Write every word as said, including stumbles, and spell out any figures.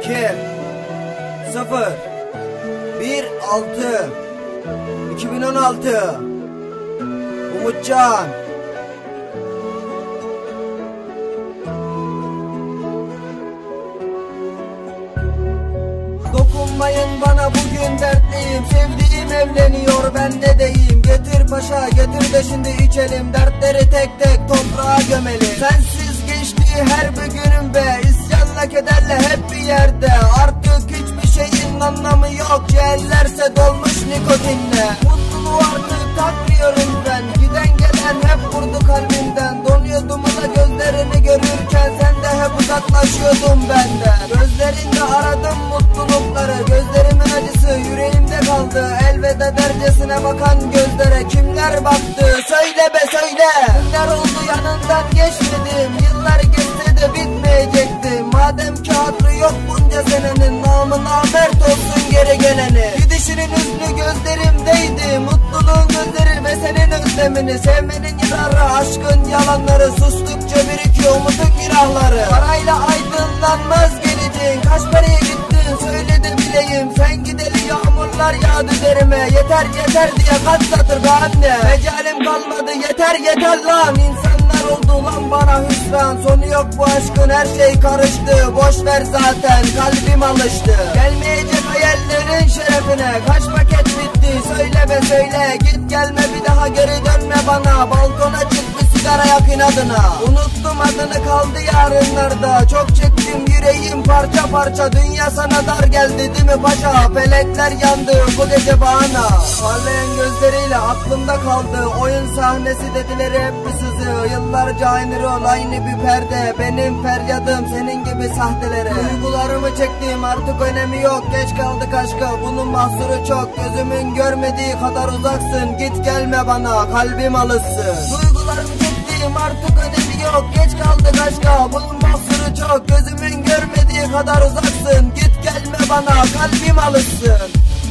iki sıfır bir altı iki bin on altı Umutcan. Dokunmayın bana, bugün dertliyim. Sevdiğim evleniyor, ben ne deyim. Getir paşa getir de şimdi içelim. Dertleri tek tek toprağa gömelim. Sensiz geçti her bir günüm be. İsyanla kederle hep bir yerde. Artık hiçbir şeyin anlamı yok. Ciğerlerse dolmuş nikotinle. Mutluluğu artık takmıyorum ben. Giden gelen hep vurdu kalbimden. Donuyordum da gözlerini görürken, sen de hep uzaklaşıyordun benden. Gözlerinde aradım mutlulukları. Gözlerimin acısı yüreğimde kaldı. Elveda dercesine bakan gözlere kimler baktı? Söyle be söyle. Günler oldu yanından geçmedim. Yıllar geçse de bitmeyecekti. Madem ki hatırı yok bunca senenin, namına mert olsun geri geleni. Gidişinin hüznü gözlerimdeydi. Mutluluğun gözleri ve senin özlemini. Sevmenin yararı, aşkın yalanları. Sustukça birikiyor umutun günahları. Parayla aydınlanmaz geleceğin. Kaç paraya gittin söyle de bileyim. Sen gideli yağmurlar yağdı derime. Yeter yeter diye kaç satır be anne. Mecalim kalmadı, yeter yeter lan. İnsanlar oldu lan bana hüsran. Sonu yok bu aşkın, her şey karıştı. Boş ver zaten, kalbim alıştı. Gelmeyecek hayallerin şerefine. Kaç paket bitti söyle be söyle. Git gelme bir daha, geri dönme bana. Balkona çık bir sigara yak inadına. Unuttum adını, kaldı yarınlarda. Çok çektim yüreğim parça parça. Dünya sana dar geldi değil mi paşa? Felekler yandı bu gece bana. Parlayan gözleriyle aklımda kaldı. Oyun sahnesi dediler hep bir sızı. Yıllarca aynı rol, aynı bir perde. Benim feryadım senin gibi sahtelere. Duygularımı çektim, artık önemi yok. Geç kaldık aşka, bunun mahsuru çok. Gözümün görmediği kadar uzaksın. Git gelme bana, kalbim alışsın. Duygularımı çektim, artık önemi yok. Geç kaldık aşka, bunun mahsuru çok. Gözümün görmediği kadar uzaksın. Git gelme bana, kalbim alışsın.